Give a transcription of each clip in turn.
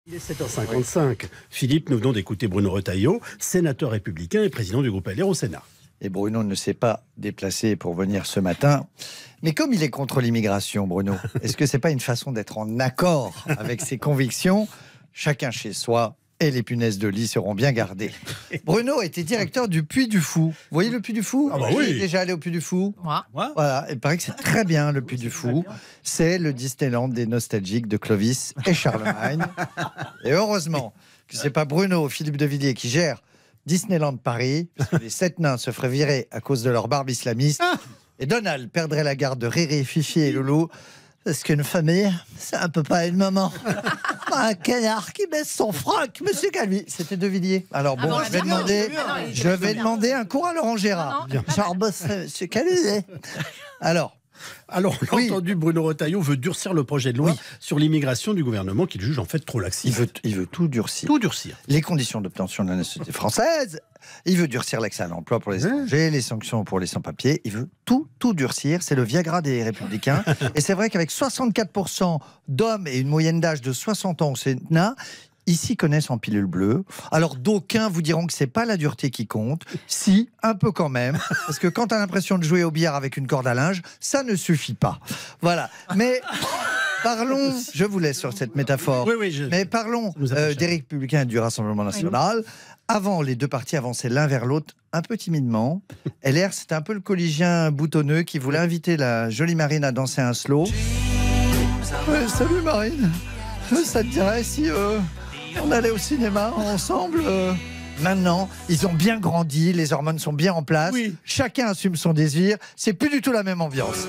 Il est 7h55. Philippe, nous venons d'écouter Bruno Retailleau, sénateur républicain et président du groupe LR au Sénat. Et Bruno ne s'est pas déplacé pour venir ce matin. Mais comme il est contre l'immigration, Bruno, est-ce que c'est pas une façon d'être en accord avec ses convictions? Chacun chez soi, et les punaises de lit seront bien gardées. Bruno était directeur du Puy du Fou. Vous voyez le Puy du Fou? Ah bah Qui oui. est déjà allé au Puy du Fou? Moi. Voilà, il paraît que c'est très bien le Puy du Fou. C'est le Disneyland des nostalgiques de Clovis et Charlemagne. Et heureusement que c'est pas Bruno Philippe de Villiers qui gère Disneyland Paris, parce que les 7 nains se feraient virer à cause de leur barbe islamiste. Et Donald perdrait la garde de Riri, Fifi et Loulou. Parce qu'une famille, c'est un peu pas une maman. Un canard qui baisse son froc, monsieur Calvi. C'était De Villiers. Alors bon, je vais demander un cours à Laurent Gérard. Genre, monsieur Calvi. Alors, on l'a entendu, Bruno Retailleau veut durcir le projet de loi sur l'immigration du gouvernement qu'il juge en fait trop laxif. il veut tout durcir. Tout durcir. Les conditions d'obtention de la nationalité française. Il veut durcir l'accès à l'emploi pour les étrangers, les sanctions pour les sans-papiers. Il veut tout durcir. C'est le Viagra des Républicains. Et c'est vrai qu'avec 64% d'hommes et une moyenne d'âge de 60 ans au Sénat, ici connaissent en pilule bleue. Alors d'aucuns vous diront que c'est pas la dureté qui compte. Si, un peu quand même. Parce que quand tu as l'impression de jouer au billard avec une corde à linge, ça ne suffit pas. Voilà. Mais parlons, je vous laisse sur cette métaphore. Mais parlons des Républicains et du Rassemblement National. Avant, les deux partis avançaient l'un vers l'autre un peu timidement. LR, c'était un peu le collégien boutonneux qui voulait inviter la jolie Marine à danser un slow. Salut Marine. Ça te dirait si on allait au cinéma ensemble Maintenant, ils ont bien grandi, les hormones sont bien en place. Chacun assume son désir. C'est plus du tout la même ambiance.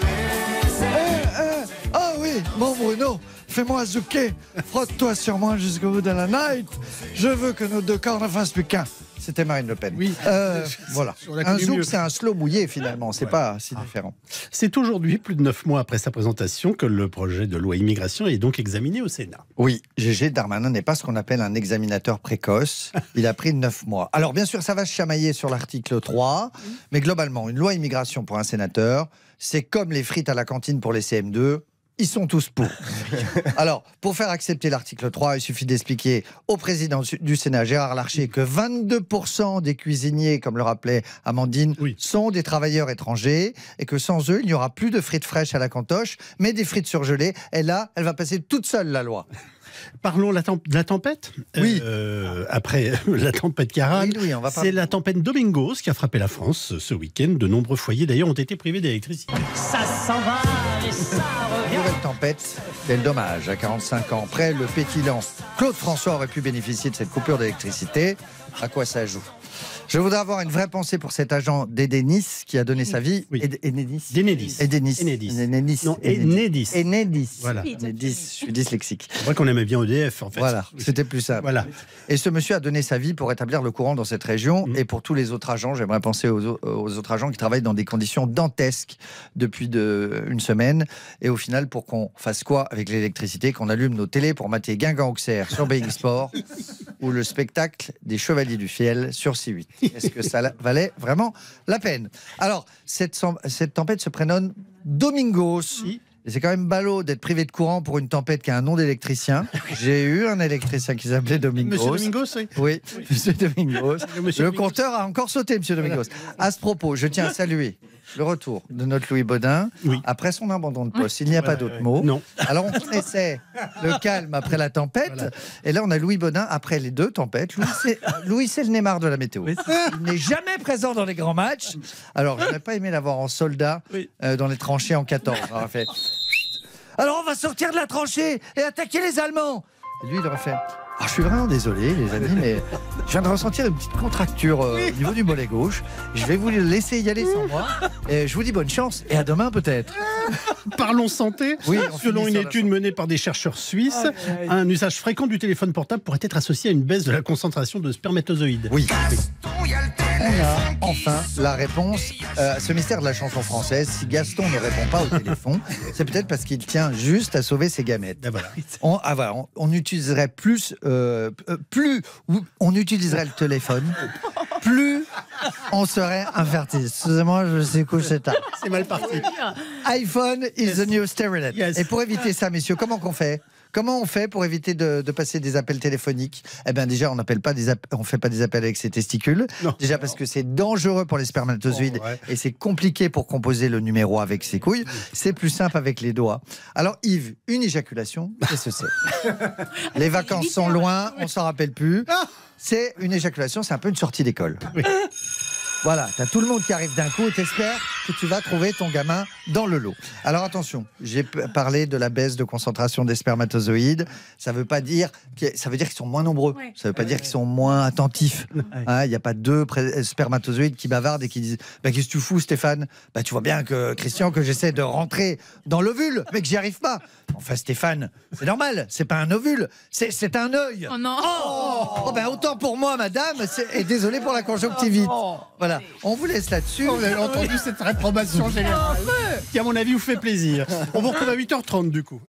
Ah oui, mon Bruno, fais-moi zouker. Frotte-toi sur moi jusqu'au bout de la night. Je veux que nos deux corps ne fassent plus qu'un. C'était Marine Le Pen. Voilà. Un zouk, c'est un slow mouillé finalement. C'est pas si différent. C'est aujourd'hui, plus de 9 mois après sa présentation, que le projet de loi immigration est donc examiné au Sénat. Oui, Gégé Darmanin n'est pas ce qu'on appelle un examinateur précoce. Il a pris 9 mois. Alors bien sûr, ça va se chamailler sur l'article 3, mais globalement, une loi immigration pour un sénateur, c'est comme les frites à la cantine pour les CM2. Ils sont tous pour. Alors, pour faire accepter l'article 3, il suffit d'expliquer au président du Sénat, Gérard Larcher, que 22% des cuisiniers, comme le rappelait Amandine, sont des travailleurs étrangers et que sans eux, il n'y aura plus de frites fraîches à la cantoche, mais des frites surgelées. Et là, elle va passer toute seule, la loi. Parlons de la tempête. Après la tempête Ciarán, c'est la tempête Domingos qui a frappé la France ce week-end. De nombreux foyers d'ailleurs ont été privés d'électricité. Ça s'en va et ça revient. Nouvelle tempête, quel dommage. À 45 ans près, le pétillant Claude François aurait pu bénéficier de cette coupure d'électricité. À quoi ça joue? Je voudrais avoir une vraie pensée pour cet agent d'Enedis qui a donné sa vie. Enedis. Voilà. Enedis, je suis dyslexique. C'est vrai qu'on aimait bien EDF en fait. Voilà, c'était plus simple. Voilà. Et ce monsieur a donné sa vie pour rétablir le courant dans cette région. Et pour tous les autres agents, j'aimerais penser aux autres agents qui travaillent dans des conditions dantesques depuis une semaine. Et au final, pour qu'on fasse quoi avec l'électricité? Qu'on allume nos télés pour mater Guingamp Auxerre sur Bein Sport ou le spectacle des Chevaliers du Fiel sur C8. Est-ce que ça valait vraiment la peine? Alors, cette tempête se prénomme Domingos. Et c'est quand même ballot d'être privé de courant pour une tempête qui a un nom d'électricien. J'ai eu un électricien qui s'appelait Domingos. Monsieur Domingos, oui. Monsieur Domingos. Le compteur a encore sauté, monsieur Domingos. À ce propos, je tiens à saluer le retour de notre Louis Baudin après son abandon de poste. Il n'y a pas d'autre mot. Non. Alors, on connaissait le calme après la tempête. Et là, on a Louis Baudin après les deux tempêtes. Louis, c'est le Neymar de la météo. Il n'est jamais présent dans les grands matchs. Alors, je n'aurais pas aimé l'avoir en soldat dans les tranchées en 14. Alors, on va sortir de la tranchée et attaquer les Allemands. Et lui, il aurait fait... je suis vraiment désolé, les amis, mais je viens de ressentir une petite contracture au niveau du mollet gauche. Je vais vous laisser y aller sans moi. Et je vous dis bonne chance et à demain peut-être. Parlons santé. Selon une étude menée par des chercheurs suisses, un usage fréquent du téléphone portable pourrait être associé à une baisse de la concentration de spermatozoïdes. On a enfin la réponse à ce mystère de la chanson française. Si Gaston ne répond pas au téléphone, c'est peut-être parce qu'il tient juste à sauver ses gamètes. On utiliserait plus on utiliserait le téléphone, plus on serait infertile. Excusez-moi, je sais coucher tard. C'est mal parti. iPhone is the new steroid. Et pour éviter ça, messieurs, comment qu'on fait? Comment on fait pour éviter de passer des appels téléphoniques? Eh bien déjà, on ne fait pas des appels avec ses testicules. Non. Déjà parce que c'est dangereux pour les spermatozoïdes et c'est compliqué pour composer le numéro avec ses couilles. C'est plus simple avec les doigts. Alors Yves, une éjaculation, qu'est-ce que c'est? Les vacances sont loin, on s'en rappelle plus. C'est une éjaculation, c'est un peu une sortie d'école. Oui. Voilà, t'as tout le monde qui arrive d'un coup et t'espères que tu vas trouver ton gamin dans le lot. Alors attention, j'ai parlé de la baisse de concentration des spermatozoïdes. Ça veut dire qu'ils sont moins nombreux. Ouais. Ça veut pas dire qu'ils sont moins attentifs. Il n'y a pas deux spermatozoïdes qui bavardent et qui disent qu'est-ce que tu fous, Stéphane? Tu vois bien que Christian, que j'essaie de rentrer dans l'ovule, mais que j'y arrive pas. Enfin Stéphane, c'est normal, c'est pas un ovule, c'est un œil. Oh non. Autant pour moi, madame, et désolé pour la conjonctivite. Voilà, on vous laisse là-dessus. Vous avez entendu cette réprobation générale qui, à mon avis, vous fait plaisir. On vous retrouve à 8h30 du coup.